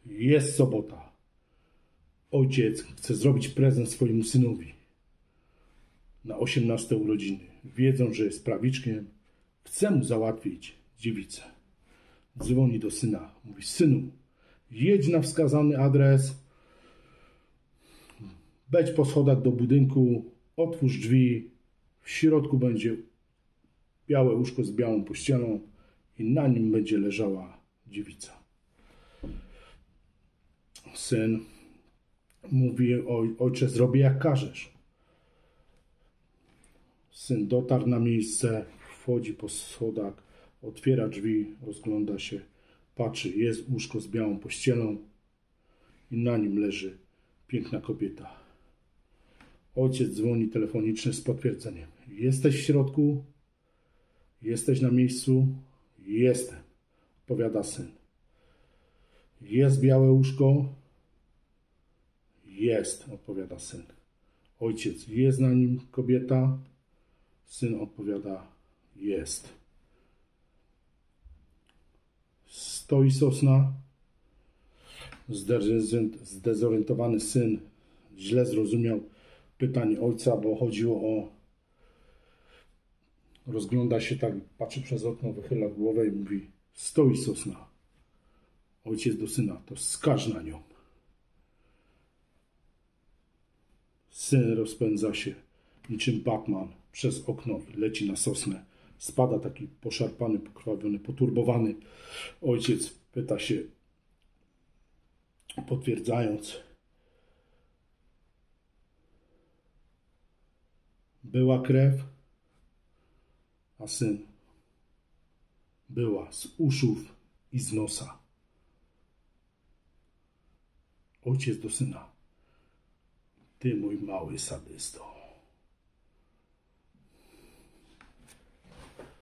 Jest sobota. Ojciec chce zrobić prezent swojemu synowi na 18 urodziny. Wiedząc, że jest prawiczkiem, chce mu załatwić dziewicę. Dzwoni do syna. Mówi: synu, jedź na wskazany adres, wejdź po schodach do budynku, otwórz drzwi, w środku będzie białe łóżko z białą pościelą i na nim będzie leżała dziewica. Syn mówi: ojcze, zrobię jak każesz. Syn dotarł na miejsce, wchodzi po schodach, otwiera drzwi, rozgląda się, patrzy, jest łóżko z białą pościelą i na nim leży piękna kobieta. Ojciec dzwoni telefonicznie z potwierdzeniem: jesteś w środku? Jesteś na miejscu? Jestem, odpowiada syn. Jest białe łóżko? Jest, odpowiada syn. Ojciec: jest na nim kobieta? Syn odpowiada: jest. Stoi sosna. Zdezorientowany syn źle zrozumiał pytanie ojca, bo chodziło o... Rozgląda się tak, patrzy przez okno, wychyla głowę i mówi: stoi sosna. Ojciec do syna: to skaż na nią. Syn rozpędza się niczym Batman przez okno i leci na sosnę. Spada taki poszarpany, pokrwawiony, poturbowany. Ojciec pyta się, potwierdzając: była krew? A syn: była, z uszów i z nosa. Ojciec do syna: ty mój mały sadysto.